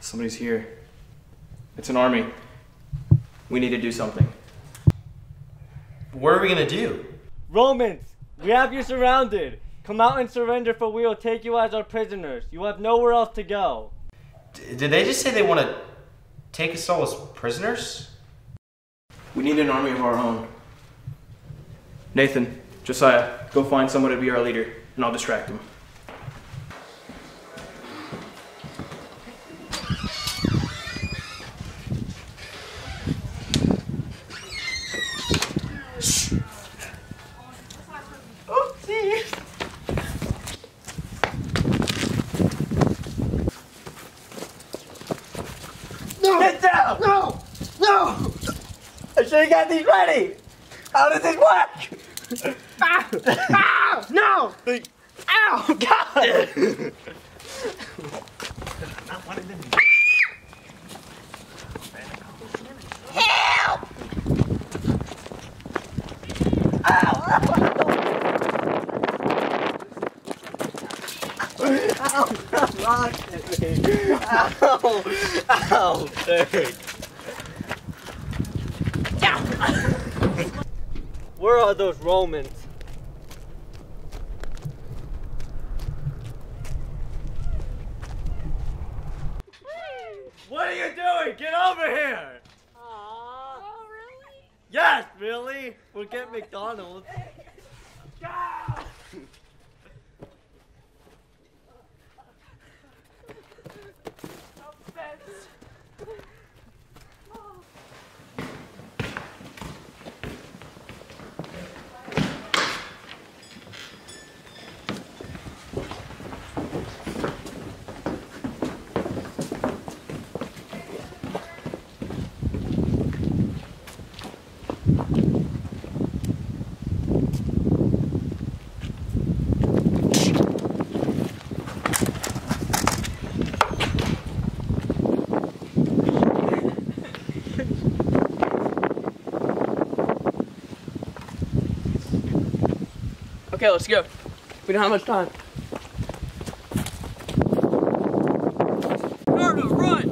Somebody's here. It's an army. We need to do something. What are we gonna do? Romans, we have you surrounded. Come out and surrender, for we will take you as our prisoners. You have nowhere else to go. Did they just say they want to take us all as prisoners? We need an army of our own. Nathan, Josiah, go find someone to be our leader, and I'll distract him. Get down! No! No! I should have got these ready! How does this work? Ah! Ah! No! Ow! God! Help! Ow! Ow! Ow! Where are those Romans? What are you doing? Get over here! Oh, really? Yes, really? We'll get McDonald's. Okay, let's go. We don't have much time. Cardinals, run!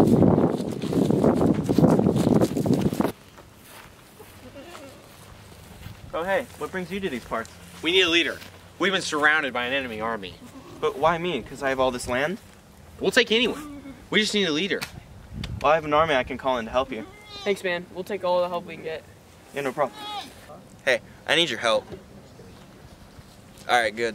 Oh hey, what brings you to these parts? We need a leader. We've been surrounded by an enemy army. But why me? Because I have all this land? We'll take anyone. We just need a leader. Well, I have an army I can call in to help you. Thanks, man. We'll take all the help we can get. Yeah, no problem. Hey, I need your help. Alright, good.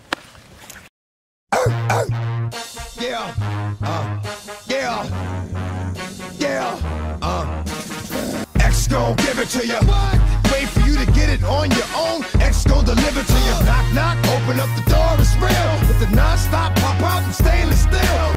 X gon' give it to you. Wait for you to get it on your own. X gon' deliver to you. Knock, knock, open up the door, it's real. With the non-stop pop out and stainless steel.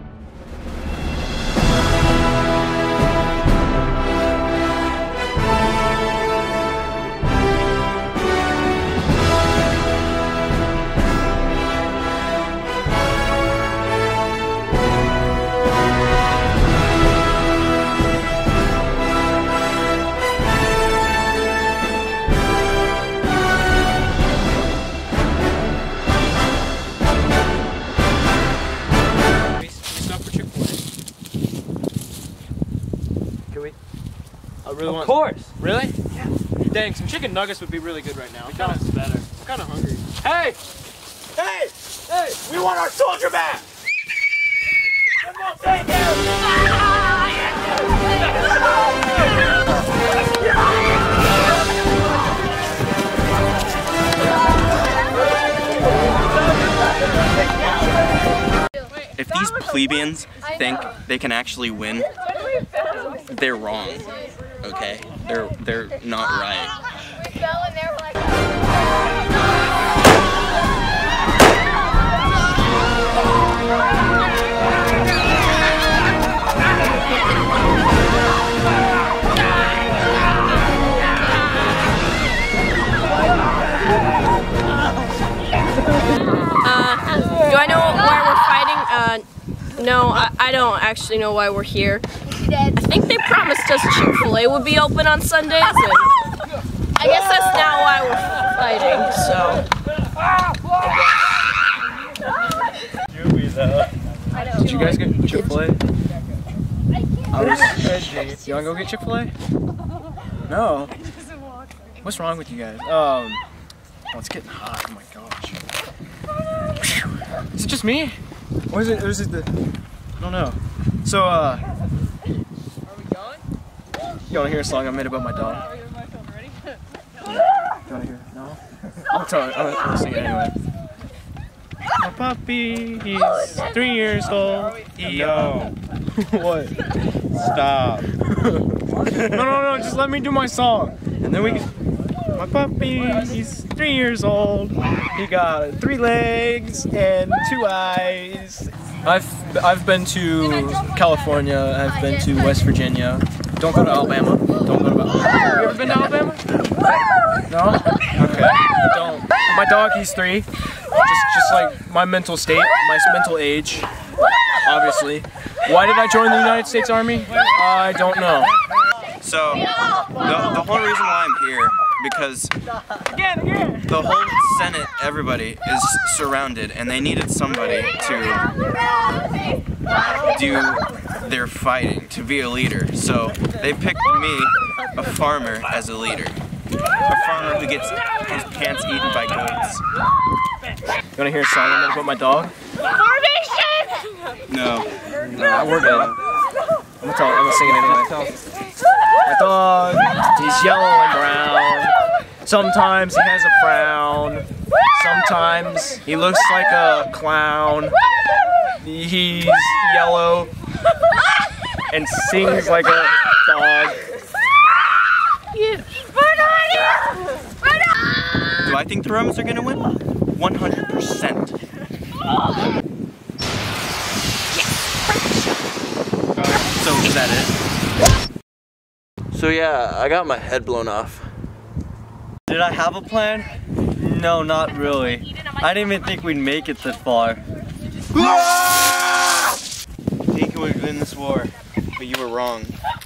Of course! Really? Yeah. Dang, some chicken nuggets would be really good right now. McDonald's is better. I'm kind of hungry. Hey! Hey! Hey! We want our soldier back! And we'll take If these plebeians think they can actually win, they're wrong. Okay? They're not right. We fell and they were like... Do I know why we're fighting? No, I don't actually know why we're here. I think they promised us Chick-fil-A would be open on Sundays, and I guess that's not why we're fighting, so. Did you guys get Chick-fil-A? You wanna go get Chick-fil-A? No. What's wrong with you guys? Oh, it's getting hot. Oh my gosh. Is it just me? Or is it the... I don't know. So, are we going? You wanna hear a song I made about my dog? You wanna hear it? No? I'm gonna sing it anyway. My puppy, he's 3 years old. Yo. What? Stop. No, just let me do my song. And then we can... My puppy, he's 3 years old. He got 3 legs and 2 eyes. I've been to California. I've been to West Virginia. Don't go to Alabama. Don't go to Alabama. Have you ever been to Alabama? No? Okay. Don't. My dog, he's 3. Just like my mental state, my mental age, obviously. Why did I join the United States Army? I don't know. So, the whole reason why I'm here, because the whole Senate, everybody, is surrounded, and they needed somebody to do their fighting, to be a leader. So, they picked me, a farmer, as a leader. A farmer who gets his pants eaten by goats. You wanna hear a song I'm gonna put my dog? No. No, we're good. I'm gonna sing it anyway. My dog, he's yellow and brown. Sometimes he has a frown. Sometimes he looks like a clown. He's yellow and sings like a dog. Do I think the Romans are gonna win? 100%. So is that it? So yeah, I got my head blown off. Did I have a plan? No, not really. I didn't even think we'd make it this far. I think it would have been this war, but you were wrong.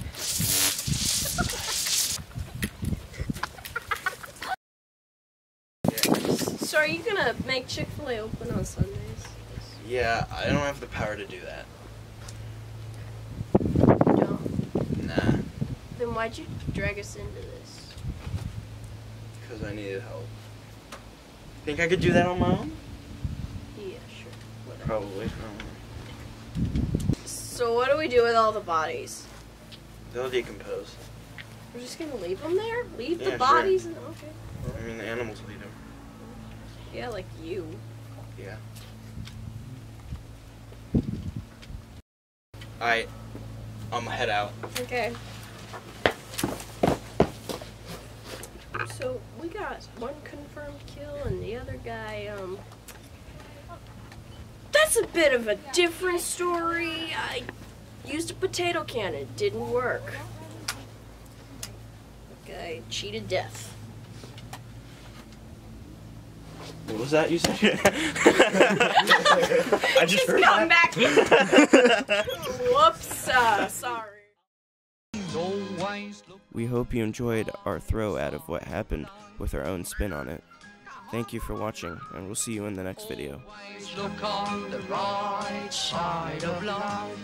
So are you gonna make Chick-fil-A open on Sundays? Yeah, I don't have the power to do that. No. Nah, Then why'd you drag us into this? because I needed help. Think I could do that on my own? Yeah, sure. Whatever. Probably. So what do we do with all the bodies? They'll decompose. We're just gonna leave them there? Leave Yeah, the bodies? And, okay. I mean, the animals will eat them. Yeah, like you. Yeah. I'm head out. Okay. So we got one confirmed kill and the other guy, that's a bit of a different story. I used a potato cannon, it didn't work. The guy cheated death. What was that you said? I just heard Come that. back. Whoops, sorry. We hope you enjoyed our throw out of what happened with our own spin on it. Thank you for watching, and we'll see you in the next video. Always look on the right side of life.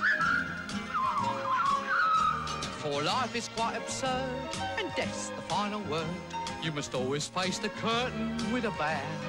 For life is quite absurd, and death's the final word. You must always face the curtain with a bow.